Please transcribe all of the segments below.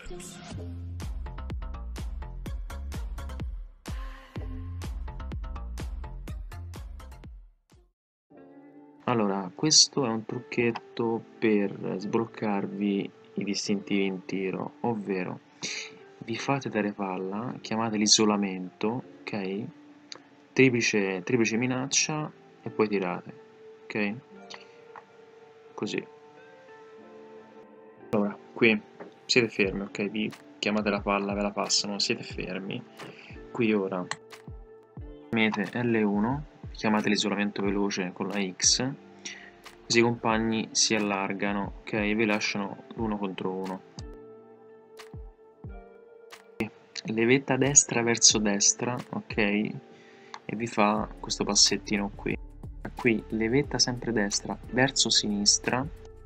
Allora, questo è un trucchetto per sbloccarvi i distintivi in tiro, ovvero vi fate dare palla, chiamate l'isolamento, ok? Triplice minaccia e poi tirate, ok? Così. Allora, qui siete fermi, ok? Vi chiamate la palla, ve la passano, siete fermi. Qui ora premete L1, chiamate l'isolamento veloce con la X, così i compagni si allargano, ok? E vi lasciano l'uno contro uno. Levetta destra verso destra, ok? E vi fa questo passettino qui. Qui levetta sempre destra verso sinistra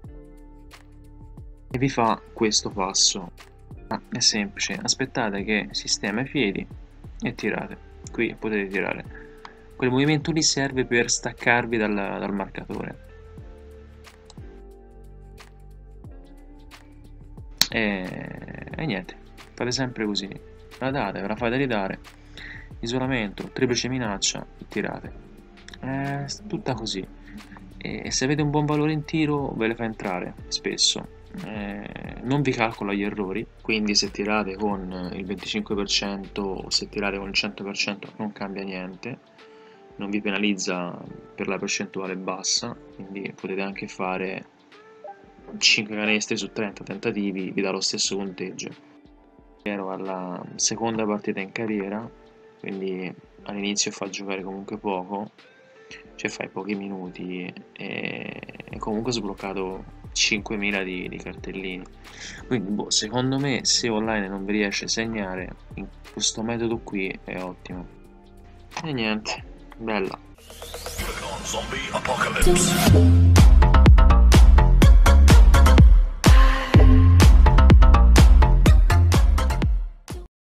e vi fa questo passo. È semplice, aspettate che sistema i piedi e tirate. Qui potete tirare. Quel movimento lì serve per staccarvi dal marcatore. E niente, fate sempre così. La date, ve la fate ridare. Isolamento, triplice minaccia, tirate. È tutta così. E se avete un buon valore in tiro, ve le fa entrare spesso. Non vi calcola gli errori, quindi se tirate con il 25% o se tirate con il 100% non cambia niente, non vi penalizza per la percentuale bassa, quindi potete anche fare 5 canestri su 30 tentativi, vi dà lo stesso punteggio. Ero alla seconda partita in carriera, quindi all'inizio fa giocare comunque poco, cioè fai pochi minuti e comunque ho sbloccato 5.000 di cartellini. Quindi boh, secondo me se online non vi riesce a segnare, in questo metodo qui è ottimo. E niente, bella. Zombie Apocalypse.